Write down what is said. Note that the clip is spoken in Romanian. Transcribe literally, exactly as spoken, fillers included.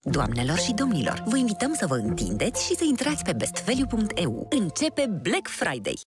Doamnelor și domnilor, vă invităm să vă întindeți și să intrați pe best value punct e u. Începe Black Friday!